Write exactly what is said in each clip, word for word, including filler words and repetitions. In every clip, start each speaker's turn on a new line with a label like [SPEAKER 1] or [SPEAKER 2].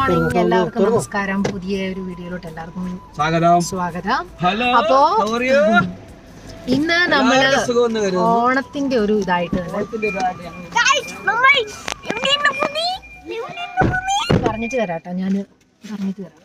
[SPEAKER 1] Morning, എല്ലാവർക്കും നമസ്കാരം. പുതിയ ഒരു വീഡിയോയിലോട്ട് എല്ലാവർക്കും സ്വാഗതം സ്വാഗതം അപ്പോ ഇന്ന് നമ്മള് ഓണത്തിന്റെ ഒരു ഇതായിട്ട് പറഞ്ഞിട്ട് തരാട്ടോ, ഞാന് പറഞ്ഞിട്ട് തരാം.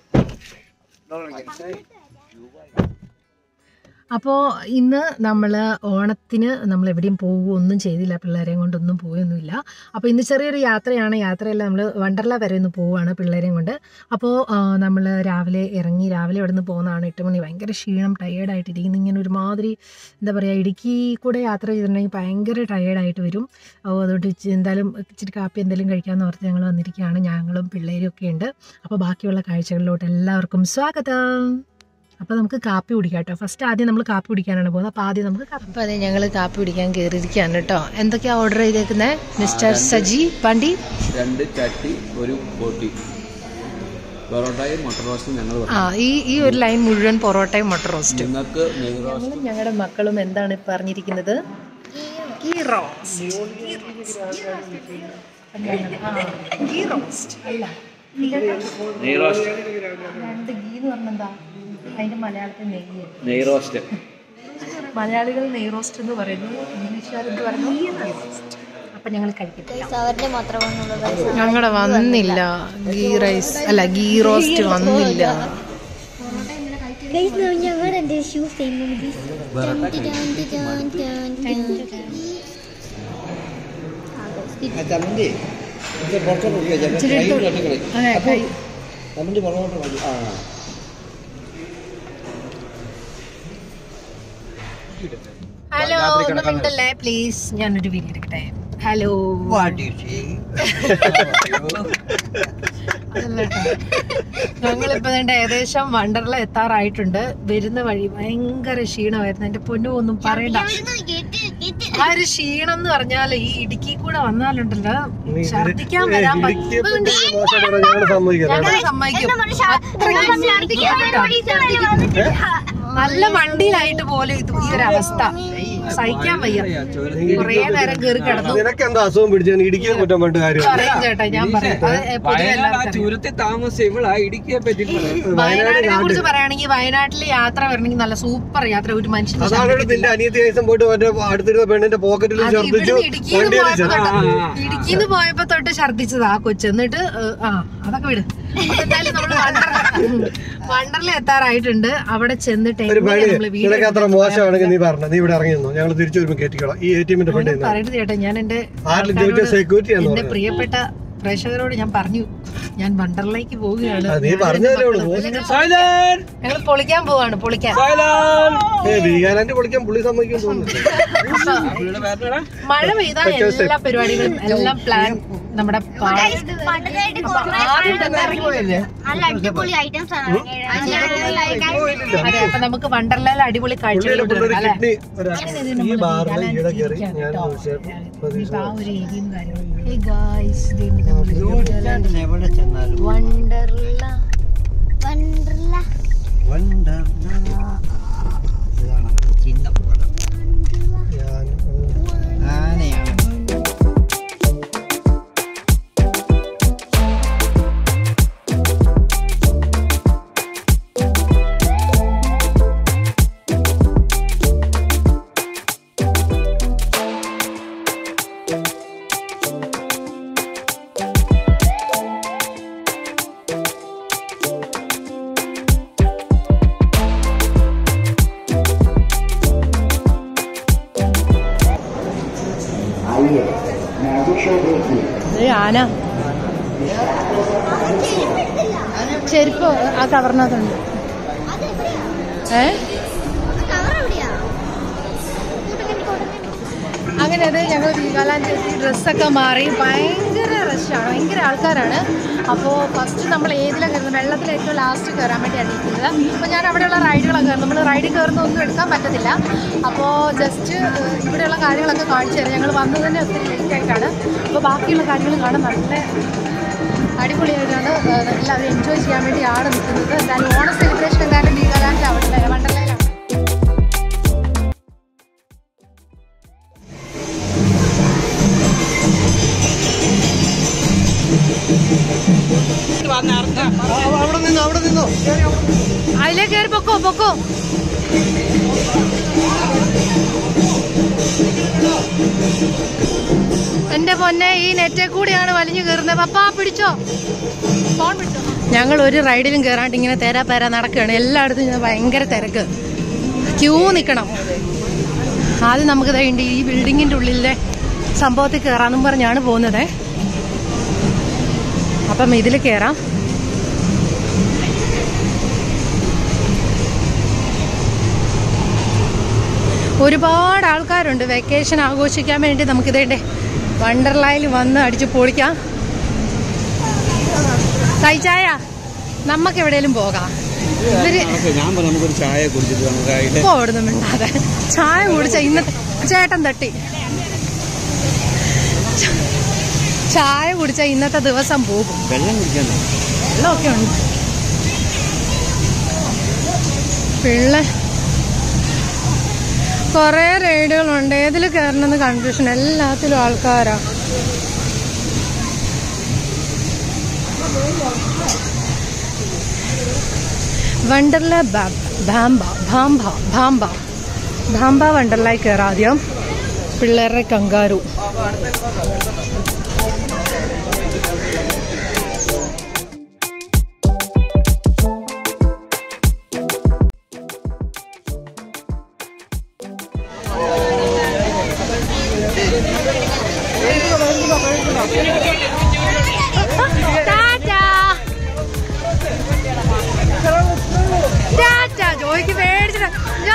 [SPEAKER 1] അപ്പോൾ ഇന്ന് നമ്മൾ ഓണത്തിന് നമ്മൾ എവിടെയും പോകുകയൊന്നും ചെയ്തില്ല, പിള്ളേരെയും കൊണ്ടൊന്നും പോയൊന്നുമില്ല. അപ്പോൾ ഇന്ന് ചെറിയൊരു യാത്രയാണ്. യാത്രയല്ല, നമ്മൾ വണ്ടർല വരെ ഒന്ന് പോവുകയാണ് പിള്ളേരെയും കൊണ്ട്. അപ്പോൾ നമ്മൾ രാവിലെ ഇറങ്ങി, രാവിലെ അവിടെ നിന്ന് പോകുന്നതാണ്. എട്ട് മണി, ഭയങ്കര ക്ഷീണം, ടയേർഡായിട്ടിരിക്കുന്നു. ഇങ്ങനെ ഒരുമാതിരി എന്താ പറയുക, ഇടുക്കി കൂടെ യാത്ര ചെയ്തിട്ടുണ്ടെങ്കിൽ ഭയങ്കര ടയേർഡായിട്ട് വരും. അതുകൊണ്ട് എന്തായാലും ഇച്ചിരി കാപ്പി എന്തെങ്കിലും കഴിക്കാമെന്ന് ഓർത്ത് ഞങ്ങൾ വന്നിരിക്കുകയാണ്. ഞങ്ങളും പിള്ളേരും ഒക്കെ ഉണ്ട്. അപ്പോൾ ബാക്കിയുള്ള കാഴ്ചകളിലോട്ട് എല്ലാവർക്കും സ്വാഗതം. അപ്പോൾ നമുക്ക് കാപ്പി കുടിക്കാം കേട്ടോ. ഫസ്റ്റ് ആദ്യം നമ്മൾ കാപ്പി കുടിക്കാനാണ് പോകുന്നത്. അപ്പോൾ ആദ്യം നമുക്ക് അപ്പോൾ അതെ, ഞങ്ങൾ കാപ്പി കുടിക്കാൻ കയറിയിരിക്കുകയാണ് കേട്ടോ. എന്തൊക്കെയാണ് ഓർഡർ ചെയ്തേക്കുന്നത് മിസ്റ്റർ സജി പാണ്ടി?
[SPEAKER 2] രണ്ട് ചട്ടി, ഒരു പൊട്ടി പൊറോട്ടയും മുട്ട റോസ്റ്റും ഞങ്ങൾ.
[SPEAKER 1] ആ ഈ ഈ ഒരു ലൈൻ മുഴുവൻ പൊറോട്ടയും മുട്ട റോസ്റ്റും.
[SPEAKER 2] നിങ്ങൾക്ക് നെയ് റോസ്റ്റും.
[SPEAKER 1] ഞങ്ങളുടെ മക്കളും എന്താണ് പറഞ്ഞിരിക്കുന്നത്? ഗീ റോസ്റ്റ്. ഗീ റോസ്റ്റ് അല്ല,
[SPEAKER 2] നെയ് റോസ്റ്റ്.
[SPEAKER 1] രണ്ട് ഗീ എന്ന് പറഞ്ഞെന്താ? അതിന്റെ മലയാളത്തിൽ നെയ്യ്.
[SPEAKER 2] നെയ് റോസ്റ്റ്.
[SPEAKER 1] മലയാളികൾ നെയ് റോസ്റ്റ് എന്ന് പറയുന്നു, ഇംഗ്ലീഷുകാർ എന്ത് പറയുന്നു? അപ്പൊ ഞങ്ങൾ കഴിക്കത്തില്ല. ഞങ്ങളുടെ വന്നില്ല ഗീ റൈസ്, അല്ല ഗീ റോസ്റ്റ് വന്നില്ല. ഹലോ, ഒന്നുമില്ലല്ലേ പ്ലീസ്, ഞാനൊരു വീഡിയോ എടുക്കട്ടെ. ഹലോ, ഞങ്ങളിപ്പോ ഏകദേശം വണ്ടർല എത്താറായിട്ടുണ്ട്. വരുന്ന വഴി ഭയങ്കര ക്ഷീണമായിരുന്നു. എന്റെ പൊന്നു ഒന്നും പറയണ്ട. ആ ഒരു ക്ഷീണം എന്ന് പറഞ്ഞാല് ഈ ഇടുക്കി കൂടെ വന്നാലുണ്ടല്ലോ, ഛർദിക്കാൻ വരാൻ പറ്റും. നല്ല വണ്ടിയിലായിട്ട് പോലും ഇത് ഈ ഒരു അവസ്ഥ സഹിക്കാൻ വയ്യ. കൊറേ നേരം കയറി കിടന്നു. പറയും ചേട്ടാ, ഞാൻ പറയാം. വയനാടിനെ കുറിച്ച് പറയുകയാണെങ്കിൽ വയനാട്ടില് യാത്ര വരണമെങ്കിൽ നല്ല സൂപ്പർ യാത്ര. ഒരു മനുഷ്യന് ഇടുക്കിന്ന് പോയപ്പോ തൊട്ട് ഛർദിച്ചതാ കൊച്ചു. എന്നിട്ട് ആ അതൊക്കെ വിട്. എന്തായാലും നമ്മള് വണ്ടർല വണ്ടർല എത്താറായിട്ടുണ്ട്. അവിടെ ചെന്നിട്ട് പറയരുത് ചേട്ടാ, ഞാൻ എന്റെ എന്റെ പ്രിയപ്പെട്ട പ്രേക്ഷകരോട് ഞാൻ പറഞ്ഞു, ഞാൻ വണ്ടർലയ്ക്ക് പോവുകയാണ്. ഞങ്ങൾ പൊളിക്കാൻ പോവാണ്. പൊളിക്കാൻ മഴ പെയ്താൽ എല്ലാ പരിപാടികളും എല്ലാം പ്ലാൻ നമ്മുടെ. അതെ, അപ്പൊ നമുക്ക് വണ്ടർലയിൽ അടിപൊളി കാഴ്ചകളുണ്ട് അല്ലെ? ആ ഒരു ഏരിയയും കാര്യങ്ങളും. വണ്ടർല വണ്ടർല വണ്ടർല ചിന്ന ആനയാണ്. ആന ചെരുപ്പ് ആ കവറിനകത്തുണ്ട്. ഏ അങ്ങനെ അത് ഞങ്ങൾ വീഗാലാൻഡ് ഡ്രസ്സൊക്കെ മാറി. ഭയങ്കര റഷാണ്, ഭയങ്കര ആൾക്കാരാണ്. അപ്പോൾ ഫസ്റ്റ് നമ്മൾ ഏതിലാണ് കയറുന്നത്? വെള്ളത്തിൽ ഏറ്റവും ലാസ്റ്റ് കയറാൻ വേണ്ടിയാണ് ഇരിക്കുന്നത്. അപ്പോൾ ഞാൻ അവിടെയുള്ള റൈഡുകളൊക്കെ കയറും. നമ്മൾ റൈഡിൽ കയറുന്ന ഒന്നും എടുക്കാൻ പറ്റത്തില്ല. അപ്പോൾ ജസ്റ്റ് ഇവിടെയുള്ള കാര്യങ്ങളൊക്കെ കാണിച്ചു തരാം. ഞങ്ങൾ വന്നത് തന്നെ ഒത്തിരി ലേറ്റ് ആയിട്ടാണ്. അപ്പോൾ ബാക്കിയുള്ള കാര്യങ്ങൾ കാണാൻ നല്ല അടിപൊളിയായിട്ടാണ്. എല്ലാവരും എൻജോയ് ചെയ്യാൻ വേണ്ടിയാണ് നിൽക്കുന്നത്. എന്തായാലും ഓണ സെലിബ്രേഷൻ എന്തായാലും വീഗാലാൻഡ് അവിടെ വണ്ടർലയിലാണ്. പൊക്കോ. എന്റെ പൊന്നെ, ഈ നെറ്റെ കൂടിയാണ് വലിഞ്ഞു കയറുന്നത്. പപ്പാ പിടിച്ചോ, ഫോൺ പിടിച്ചോ. ഞങ്ങൾ ഒരു റൈഡിലും കയറാണ്ട് ഇങ്ങനെ തേരാ പേരാ നടക്കുകയാണ്. എല്ലായിടത്തും ഭയങ്കര തിരക്ക്, ക്യൂ നിൽക്കണം. ആദ്യം നമുക്ക് വേണ്ടി ഈ ബിൽഡിങ്ങിന്റെ ഉള്ളിലെ സംഭവത്തിൽ കയറാന്നും പറഞ്ഞാണ് പോകുന്നത്. അപ്പം ഇതിൽ കയറാം. ഒരുപാട് ആൾക്കാരുണ്ട് വെക്കേഷൻ ആഘോഷിക്കാൻ വേണ്ടി. നമുക്കിതേണ്ടേ വണ്ടർലായിൽ വന്ന് അടിച്ചു പൊളിക്കാം. കഴിച്ചായ നമുക്ക് എവിടെയെങ്കിലും പോകാം. ഇവര് ഓടുന്നു മിണ്ടാതെ. ചായ കുടിച്ച ഇന്നത്തെ ചേട്ടൻ തട്ടി ചായ കുടിച്ച ഇന്നത്തെ ദിവസം പോകും. വെള്ളമൊക്കെ ഉണ്ട്. പിള്ളേ കൊറേ റൈഡുകളുണ്ട്. ഏതിൽ കയറണമെന്ന് കൺഫ്യൂഷൻ. എല്ലാത്തിലും ആൾക്കാരാ. വണ്ടർല ഭാംബ ഭാംബ ഭാംബ ഭാംബ വണ്ടർലായി കയറാം ആദ്യം. പിള്ളേരുടെ കങ്കാരു. ജോയ്ക്ക് പേടിച്ചിട്ട്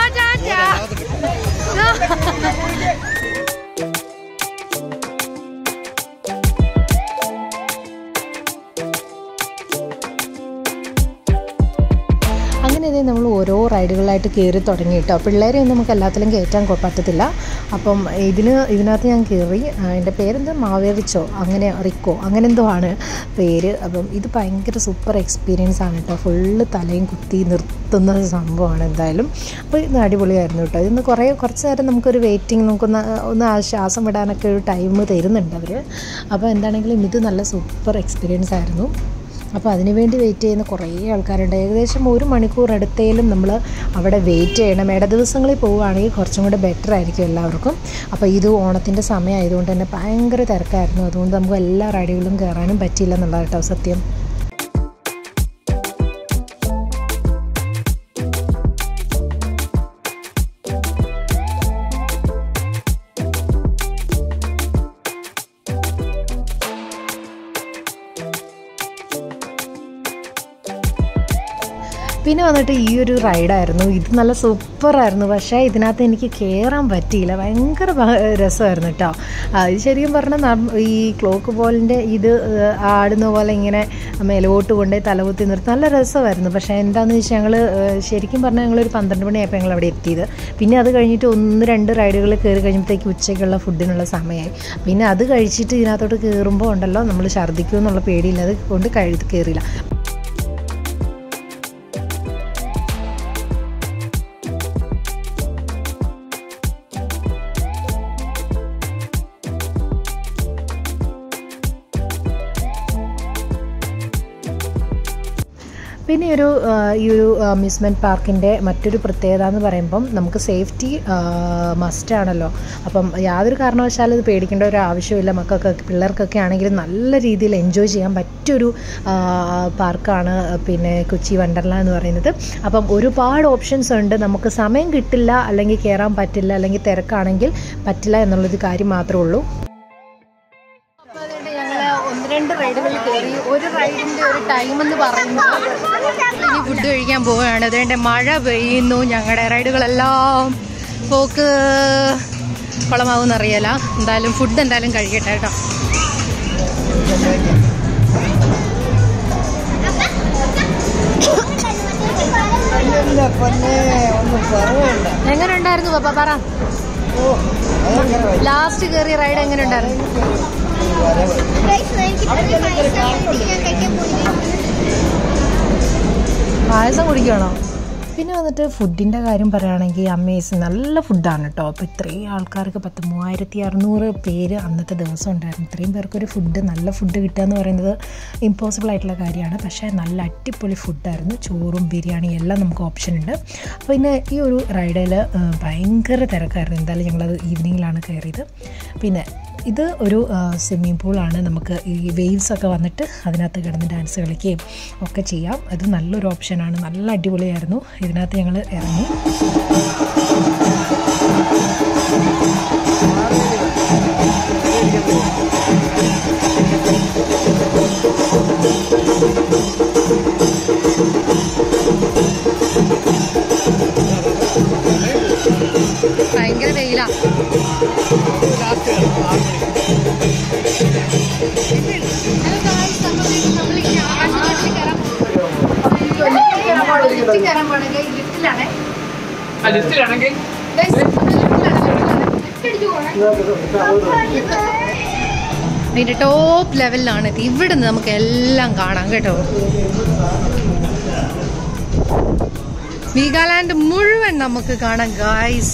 [SPEAKER 1] അങ്ങനെ ഇതേ നമ്മൾ ഓരോ റൈഡുകളായിട്ട് കയറി തുടങ്ങി കേട്ടോ. പിള്ളേരെ ഒന്നും നമുക്ക് എല്ലാത്തിലും കയറ്റാൻ പറ്റത്തില്ല. അപ്പം ഇതിന് ഇതിനകത്ത് ഞാൻ കയറി. അതിൻ്റെ പേരെന്താ, മാവേറിച്ചോ അങ്ങനെ റിക്കോ അങ്ങനെ എന്തോ ആണ് പേര്. അപ്പം ഇത് ഭയങ്കര സൂപ്പർ എക്സ്പീരിയൻസ് ആണ് കേട്ടോ. ഫുള്ള് തലയും കുത്തി നിർത്തുന്ന സംഭവമാണ് എന്തായാലും. അപ്പോൾ ഇത് അടിപൊളിയായിരുന്നു കേട്ടോ. ഇതിന്ന് കുറേ കുറച്ച് നേരം നമുക്കൊരു വെയിറ്റിംഗ്, നമുക്കൊന്ന് ഒന്ന് ശ്വാസം വിടാനൊക്കെ ഒരു ടൈം തരുന്നുണ്ട് അവർ. അപ്പോൾ എന്താണെങ്കിലും ഇത് നല്ല സൂപ്പർ എക്സ്പീരിയൻസ് ആയിരുന്നു. അപ്പോൾ അതിനുവേണ്ടി വെയിറ്റ് ചെയ്യുന്ന കുറേ ആൾക്കാരുണ്ട്. ഏകദേശം ഒരു മണിക്കൂർ അടുത്തേലും നമ്മൾ അവിടെ വെയിറ്റ് ചെയ്യണം. ഇട ദിവസങ്ങളിൽ പോവുകയാണെങ്കിൽ കുറച്ചും കൂടെ ബെറ്റർ ആയിരിക്കും എല്ലാവർക്കും. അപ്പോൾ ഇത് ഓണത്തിൻ്റെ സമയമായതുകൊണ്ട് തന്നെ ഭയങ്കര തിരക്കായിരുന്നു. അതുകൊണ്ട് നമുക്ക് എല്ലാ റൈഡുകളും കയറാനും പറ്റിയില്ല എന്നുള്ളത് കേട്ടോ സത്യം. പിന്നെ വന്നിട്ട് ഈ ഒരു റൈഡായിരുന്നു. ഇത് നല്ല സൂപ്പറായിരുന്നു. പക്ഷേ ഇതിനകത്ത് എനിക്ക് കയറാൻ പറ്റിയില്ല. ഭയങ്കര രസമായിരുന്നു കേട്ടോ. ഇത് ശരിക്കും പറഞ്ഞാൽ ഈ ക്ലോക്ക് ബോളിൻ്റെ ഇത് ആടുന്ന പോലെ ഇങ്ങനെ മേലോട്ട് കൊണ്ടുപോയി തലകുത്തി നിർത്തി നല്ല രസമായിരുന്നു. പക്ഷേ എന്താണെന്ന് വെച്ചാൽ ഞങ്ങൾ ശരിക്കും പറഞ്ഞാൽ ഞങ്ങളൊരു പന്ത്രണ്ട് മണിയായപ്പോൾ ഞങ്ങൾ അവിടെ എത്തിയത്. പിന്നെ അത് കഴിഞ്ഞിട്ട് ഒന്ന് രണ്ട് റൈഡുകൾ കയറി കഴിയുമ്പോഴത്തേക്ക് ഉച്ചയ്ക്കുള്ള ഫുഡിനുള്ള സമയമായി. പിന്നെ അത് കഴിച്ചിട്ട് ഇതിനകത്തോട്ട് കയറുമ്പോൾ ഉണ്ടല്ലോ നമ്മൾ ഛർദ്ദിക്കുമെന്നുള്ള പേടിയില്ല. അത് കൊണ്ട് കഴി കയറിയില്ല. പിന്നെ ഒരു ഈ ഒരു അമ്യൂസ്മെൻറ്റ് പാർക്കിൻ്റെ മറ്റൊരു പ്രത്യേകത എന്ന് പറയുമ്പം നമുക്ക് സേഫ്റ്റി മസ്റ്റാണല്ലോ. അപ്പം യാതൊരു കാരണവശാലും ഇത് പേടിക്കേണ്ട ഒരു ആവശ്യമില്ല. മക്കൾക്കൊക്കെ പിള്ളേർക്കൊക്കെ ആണെങ്കിലും നല്ല രീതിയിൽ എൻജോയ് ചെയ്യാൻ പറ്റിയൊരു പാർക്കാണ് പിന്നെ കൊച്ചി വണ്ടർല എന്ന് പറയുന്നത്. അപ്പം ഒരുപാട് ഓപ്ഷൻസ് ഉണ്ട്. നമുക്ക് സമയം കിട്ടില്ല, അല്ലെങ്കിൽ കയറാൻ പറ്റില്ല, അല്ലെങ്കിൽ തിരക്കാണെങ്കിൽ പറ്റില്ല എന്നുള്ളൊരു കാര്യം മാത്രമേ ഉള്ളൂ. ഒന്ന് രണ്ട് റൈഡുകൾ കയറി. ഒരു റൈഡിൻ്റെ ഒരു ടൈം എന്ന് പറയുന്നത് ഇനി ഫുഡ് കഴിക്കാൻ പോവുകയാണ്. അതുകൊണ്ട് മഴ പെയ്യുന്നു. ഞങ്ങളുടെ റൈഡുകളെല്ലാം പോക്ക് കുളമാവുമെന്ന് അറിയില്ല. എന്തായാലും ഫുഡ് എന്തായാലും കഴിക്കട്ടെ കേട്ടോ. എങ്ങനെ ഉണ്ടായിരുന്നു പപ്പ പറ? ലാസ്റ്റ് കയറിയ റൈഡ് എങ്ങനെ ഉണ്ടായിരുന്നു? പായസം കുടിക്കണോ? പിന്നെ വന്നിട്ട് ഫുഡിൻ്റെ കാര്യം പറയുകയാണെങ്കിൽ അമേസിങ് നല്ല ഫുഡാണ് കേട്ടോ. അപ്പോൾ ഇത്രയും ആൾക്കാർക്ക് പത്ത് മൂവായിരത്തി അറുന്നൂറ് പേര് അന്നത്തെ ദിവസം ഉണ്ടായിരുന്നു. ഇത്രയും പേർക്കൊരു ഫുഡ് നല്ല ഫുഡ് കിട്ടുക എന്ന് പറയുന്നത് ഇമ്പോസിബിൾ ആയിട്ടുള്ള കാര്യമാണ്. പക്ഷേ നല്ല അടിപൊളി ഫുഡായിരുന്നു. ചോറും ബിരിയാണിയും എല്ലാം നമുക്ക് ഓപ്ഷൻ ഉണ്ട്. അപ്പോൾ പിന്നെ ഈ ഒരു റൈഡിൽ ഭയങ്കര തിരക്കായിരുന്നു. എന്തായാലും ഞങ്ങളത് ഈവനിങ്ങിലാണ് കയറിയത്. പിന്നെ ഇത് ഒരു സ്വിമ്മിംഗ് പൂളാണ്. നമുക്ക് ഈ വേവ്സൊക്കെ വന്നിട്ട് അതിനകത്ത് കിടന്ന് ഡാൻസ് കളിക്കുകയും ഒക്കെ ചെയ്യാം. അത് നല്ലൊരു ഓപ്ഷനാണ്. നല്ല അടിപൊളിയായിരുന്നു. ഇതിനകത്ത് ഞങ്ങൾ ഇറങ്ങി. ഭയങ്കര വെയിലാണ്. അതിന്റെ ടോപ്പ് ലെവലിലാണ്. ഇവിടുന്ന് നമുക്ക് എല്ലാം കാണാം കേട്ടോ. വീഗാലാൻഡ് മുഴുവൻ നമുക്ക് കാണാം ഗായ്സ്.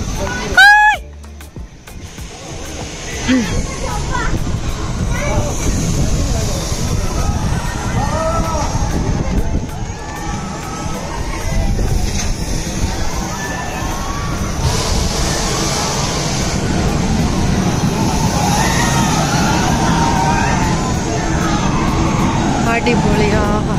[SPEAKER 1] അടിപൊളിയാ.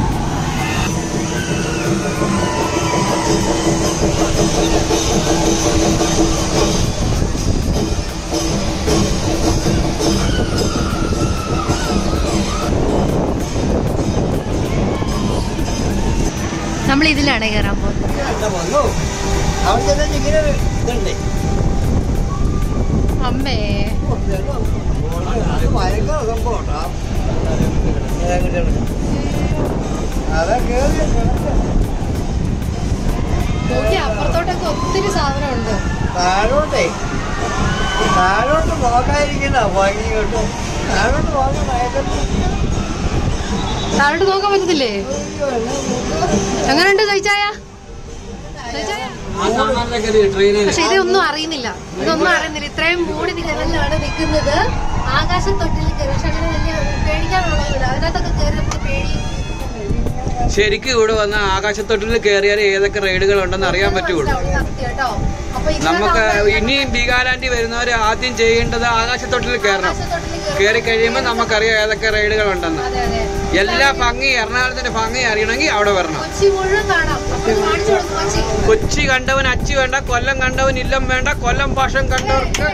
[SPEAKER 1] നമ്മൾ ഇതിലാണ് കയറാൻ പോകുന്നത്. അമ്മേ നോക്കി അപ്പുറത്തോട്ടൊക്കെ ഒത്തിരി സാധനമുണ്ട്. താഴോട്ടേ താഴോട്ട് നോക്കാതിരിക്കണ ഭംഗി കേട്ടോ. താഴോട്ട് നോക്കാൻ താഴോട്ട് നോക്കാൻ പറ്റത്തില്ലേ? എങ്ങനെയുണ്ട് കഴിച്ചായ? പക്ഷെ ഇതൊന്നും അറിയുന്നില്ല. ഇതൊന്നും അറിയുന്നില്ല. ഇത്രയും മൂടി ലെവലിലാണ് നിൽക്കുന്നത്. ആകാശത്തൊട്ടിൽ കയറി. പക്ഷെ അങ്ങനെ വലിയ പേടിക്കാനുള്ളതില്ല. അതിനകത്തൊക്കെ കയറി നമുക്ക് പേടി.
[SPEAKER 2] ശരിക്കും ഇവിടെ വന്ന ആകാശത്തൊട്ടിൽ കയറിയാൽ ഏതൊക്കെ റൈഡുകൾ ഉണ്ടെന്ന് അറിയാൻ പറ്റുള്ളൂ. നമുക്ക് ഇനിയും വീഗാലാൻഡിൽ വരുന്നവർ ആദ്യം ചെയ്യേണ്ടത് ആകാശത്തൊട്ടിൽ കയറണം. കയറി കഴിയുമ്പോൾ നമുക്കറിയാം ഏതൊക്കെ റൈഡുകൾ ഉണ്ടെന്ന്. എല്ലാ ഭംഗി, എറണാകുളത്തിന്റെ ഭംഗി അറിയണമെങ്കിൽ അവിടെ വരണം. കൊച്ചി കണ്ടവൻ അച്ചി വേണ്ട, കൊല്ലം കണ്ടവൻ ഇല്ലം വേണ്ട, കൊല്ലം ഭാഷം കണ്ടവർക്ക്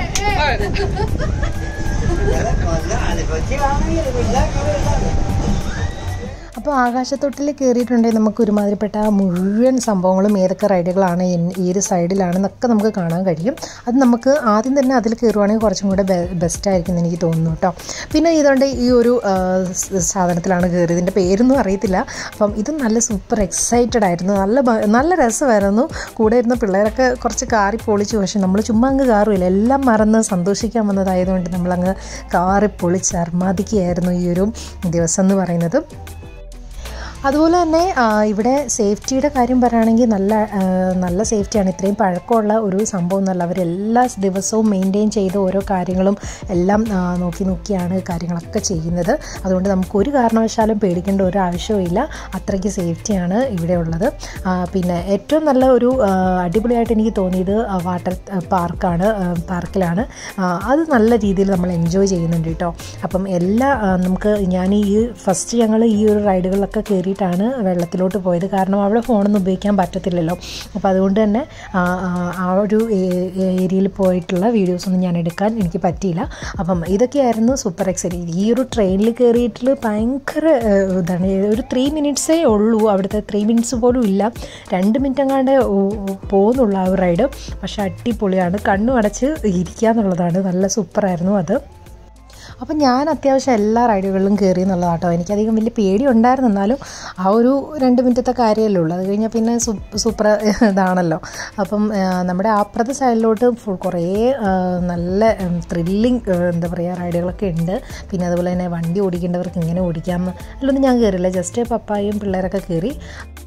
[SPEAKER 1] അപ്പോൾ ആകാശത്തൊട്ടിൽ കയറിയിട്ടുണ്ടെങ്കിൽ നമുക്ക് ഒരുമാതിരിപ്പെട്ട മുഴുവൻ സംഭവങ്ങളും ഏതൊക്കെ റൈഡുകളാണ് ഏത് സൈഡിലാണെന്നൊക്കെ നമുക്ക് കാണാൻ കഴിയും. അത് നമുക്ക് ആദ്യം തന്നെ അതിൽ കയറുവാണെങ്കിൽ കുറച്ചും കൂടെ ബെസ്റ്റായിരിക്കും എന്ന് എനിക്ക് തോന്നുന്നു കേട്ടോ. പിന്നെ ഇതുകൊണ്ട് ഈ ഒരു സാധനത്തിലാണ് കയറിയത്. ഇതിൻ്റെ പേരൊന്നും അറിയത്തില്ല. അപ്പം ഇത് നല്ല സൂപ്പർ എക്സൈറ്റഡ് ആയിരുന്നു. നല്ല നല്ല രസമായിരുന്നു. കൂടെ ഇരുന്ന പിള്ളേരൊക്കെ കുറച്ച് കാറി പൊളിച്ചു. പക്ഷെ നമ്മൾ ചുമ്മാ അങ്ങ് കാറുമില്ല, എല്ലാം മറന്ന് സന്തോഷിക്കാൻ വന്നതായതുകൊണ്ട് നമ്മളങ്ങ് കാറി പൊളിച്ച് അർമാദിക്കുകയായിരുന്നു ഈ ഒരു ദിവസം എന്ന് പറയുന്നത്. അതുപോലെ തന്നെ ഇവിടെ സേഫ്റ്റിയുടെ കാര്യം പറയുകയാണെങ്കിൽ നല്ല നല്ല സേഫ്റ്റിയാണ്. ഇത്രയും പഴക്കമുള്ള ഒരു സംഭവം എന്നല്ല. അവരെല്ലാ ദിവസവും മെയിൻറ്റെയിൻ ചെയ്ത് ഓരോ കാര്യങ്ങളും എല്ലാം നോക്കി നോക്കിയാണ് കാര്യങ്ങളൊക്കെ ചെയ്യുന്നത്. അതുകൊണ്ട് നമുക്ക് ഒരു കാരണവശാലും പേടിക്കേണ്ട ഒരു ആവശ്യവുമില്ല. അത്രയ്ക്ക് സേഫ്റ്റിയാണ് ഇവിടെ ഉള്ളത്. പിന്നെ ഏറ്റവും നല്ല ഒരു അടിപൊളിയായിട്ട് എനിക്ക് തോന്നിയത് വാട്ടർ പാർക്കാണ് പാർക്കിലാണ്. അത് നല്ല രീതിയിൽ നമ്മൾ എൻജോയ് ചെയ്യുന്നുണ്ട് കേട്ടോ. അപ്പം എല്ലാ നമുക്ക് ഞാൻ ഈ ഫസ്റ്റ് ഞങ്ങൾ ഈ ഒരു റൈഡുകളിലൊക്കെ കയറി ാണ് വെള്ളത്തിലോട്ട് പോയത്. കാരണം അവിടെ ഫോണൊന്നും ഉപയോഗിക്കാൻ പറ്റത്തില്ലല്ലോ. അപ്പോൾ അതുകൊണ്ട് തന്നെ ആ ഒരു ഏരിയയിൽ പോയിട്ടുള്ള വീഡിയോസൊന്നും ഞാൻ എടുക്കാൻ എനിക്ക് പറ്റിയില്ല. അപ്പം ഇതൊക്കെയായിരുന്നു സൂപ്പർ എക്സൈറ്റിംഗ്. ഈ ഒരു ട്രെയിനിൽ കയറിയിട്ട് ഭയങ്കര ഇതാണ്. ഒരു ത്രീ മിനിറ്റ്സേ ഉള്ളൂ. അവിടുത്തെ ത്രീ മിനിറ്റ്സ് പോലും ഇല്ല. രണ്ട് മിനിറ്റ് എങ്ങാണ്ട് പോകുന്നുള്ളൂ ആ ഒരു റൈഡ്. പക്ഷേ അടിപൊളിയാണ്. കണ്ണു അടച്ച് ഇരിക്കുക എന്നുള്ളതാണ്. നല്ല സൂപ്പറായിരുന്നു അത്. അപ്പം ഞാൻ അത്യാവശ്യം എല്ലാ റൈഡുകളിലും കയറി എന്നുള്ളതാണ് കേട്ടോ. എനിക്കധികം വലിയ പേടി ഉണ്ടായിരുന്നു. എന്നാലും ആ ഒരു രണ്ട് മിനിറ്റത്തെ കാര്യമല്ലേ ഉള്ളൂ. അത് കഴിഞ്ഞാൽ പിന്നെ സൂപ്പർ ഇതാണല്ലോ. അപ്പം നമ്മുടെ അപ്പുറത്തെ സൈഡിലോട്ട് ഫുൾ കുറേ നല്ല ത്രില്ലിങ് എന്താ പറയുക റൈഡുകളൊക്കെ ഉണ്ട്. പിന്നെ അതുപോലെ തന്നെ വണ്ടി ഓടിക്കേണ്ടവർക്ക് ഇങ്ങനെ ഓടിക്കാം. അതിലൊന്നും ഞാൻ കയറില്ല. ജസ്റ്റ് പപ്പായും പിള്ളേരൊക്കെ കയറി.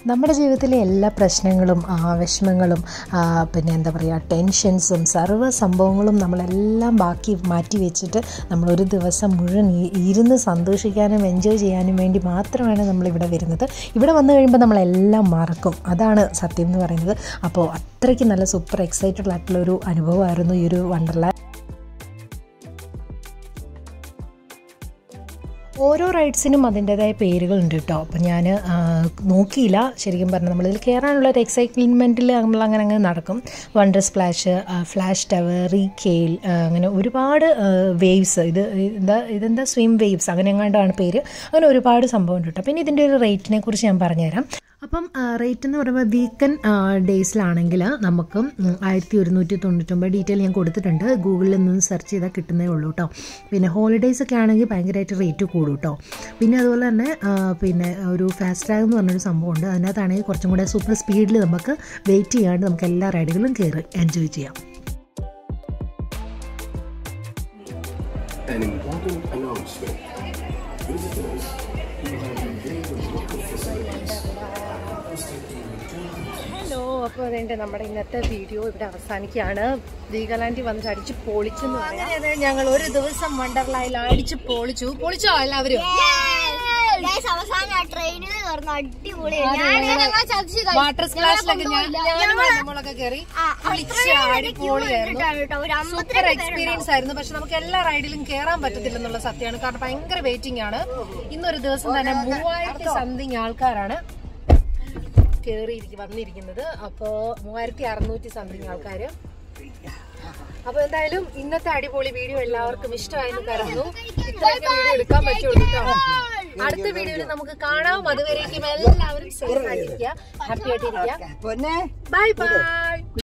[SPEAKER 1] നമ്മുടെ ജീവിതത്തിലെ എല്ലാ പ്രശ്നങ്ങളും വിഷമങ്ങളും പിന്നെ എന്താ പറയുക ടെൻഷൻസും സർവ്വ സംഭവങ്ങളും നമ്മളെല്ലാം ബാക്കി മാറ്റി വെച്ചിട്ട് നമ്മളൊരു ദിവസം മുഴുവൻ ഇരുന്ന് സന്തോഷിക്കാനും എൻജോയ് ചെയ്യാനും വേണ്ടി മാത്രമാണ് നമ്മളിവിടെ വരുന്നത്. ഇവിടെ വന്നു കഴിയുമ്പോൾ നമ്മളെല്ലാം മറക്കും. അതാണ് സത്യം എന്ന് പറയുന്നത്. അപ്പോൾ അത്രയ്ക്ക് നല്ല സൂപ്പർ എക്സൈറ്റഡ് ആയിട്ടുള്ളൊരു അനുഭവമായിരുന്നു ഈ ഒരു വണ്ടർലാ. ഓരോ റൈഡ്സിനും അതിൻ്റേതായ പേരുകളുണ്ട് കേട്ടോ. അപ്പം ഞാൻ നോക്കിയില്ല ശരിക്കും പറഞ്ഞാൽ. നമ്മളിതിൽ കയറാനുള്ള ഒരു എക്സൈറ്റ്മെൻറ്റിൽ നമ്മൾ അങ്ങനെ അങ്ങനെ നടക്കും. വണ്ടർ സ്പ്ലാഷ്, ഫ്ലാഷ് ടവർ, റീകെയിൽ, അങ്ങനെ ഒരുപാട് വേവ്സ്, ഇത് എന്താ ഇതെന്താ സ്വിം വേവ്സ് അങ്ങനെ എങ്ങാണ്ടാണ് പേര്. അങ്ങനെ ഒരുപാട് സംഭവം ഉണ്ട് കേട്ടോ. പിന്നെ ഇതിൻ്റെ ഒരു റേറ്റിനെ കുറിച്ച് ഞാൻ പറഞ്ഞുതരാം. അപ്പം റേറ്റ് എന്ന് പറയുമ്പോൾ വീക്കെൻഡ് ഡേയ്സിലാണെങ്കിൽ നമുക്ക് ആയിരത്തി ഒരുന്നൂറ്റി തൊണ്ണൂറ്റൊമ്പത് ഡീറ്റെയിൽ ഞാൻ കൊടുത്തിട്ടുണ്ട്. ഗൂഗിളിൽ നിന്ന് സെർച്ച് ചെയ്താൽ കിട്ടുന്നേ ഉള്ളൂ കേട്ടോ. പിന്നെ ഹോളിഡേയ്സ് ഒക്കെ ആണെങ്കിൽ ഭയങ്കരമായിട്ട് റേറ്റ് കൂടും കേട്ടോ. പിന്നെ അതുപോലെ തന്നെ പിന്നെ ഒരു ഫാസ്റ്റ് ടാഗ് എന്ന് പറഞ്ഞൊരു സംഭവമുണ്ട്. അതിനകത്താണെങ്കിൽ കുറച്ചും കൂടെ സൂപ്പർ സ്പീഡിൽ നമുക്ക് വെയിറ്റ് ചെയ്യാണ്ട് നമുക്ക് എല്ലാ റൈഡുകളും കയറി എൻജോയ് ചെയ്യാം. ഹലോ, അപ്പോൾ അതെൻ്റെ നമ്മുടെ ഇന്നത്തെ വീഡിയോ ഇവിടെ അവസാനിക്കുകയാണ്. വീഗാലാൻഡിൽ വന്നിട്ട് അടിച്ച് പൊളിച്ചെന്ന് പറയാം. ഞങ്ങൾ ഒരു ദിവസം വണ്ടർലായിൽ അടിച്ച് പൊളിച്ചു. പൊളിച്ചോ എല്ലാവരും? വാട്ടർ സ്പ്ലാഷിലൊക്കെ നമ്മളൊക്കെ കയറി അടിപൊളിയായിരുന്നു. സൂപ്പർ എക്സ്പീരിയൻസ് ആയിരുന്നു. പക്ഷെ നമുക്ക് എല്ലാ റൈഡിലും കയറാൻ പറ്റത്തില്ലെന്നുള്ള സത്യമാണ്. കാരണം ഭയങ്കര വെയിറ്റിംഗ് ആണ്. ഇന്നൊരു ദിവസം തന്നെ മൂവായിരത്തി സംതിങ് ആൾക്കാരാണ് കയറി വന്നിരിക്കുന്നത്. അപ്പോൾ മൂവായിരത്തി അറുന്നൂറ്റി സംതിങ് ആൾക്കാര്. അപ്പൊ എന്തായാലും ഇന്നത്തെ അടിപൊളി വീഡിയോ എല്ലാവർക്കും ഇഷ്ടമായെന്ന് കരുതുന്നു. ഇത്രയൊക്കെ വീഡിയോ എടുക്കാൻ പറ്റുള്ളൂ കേട്ടോ. അടുത്ത വീഡിയോയിൽ നമുക്ക് കാണാം. അതുവരേക്കും എല്ലാവരും സേഫ് ആയിട്ടിരിക്കുക, ഹാപ്പി ആയിട്ടിരിക്കുക. Bye by.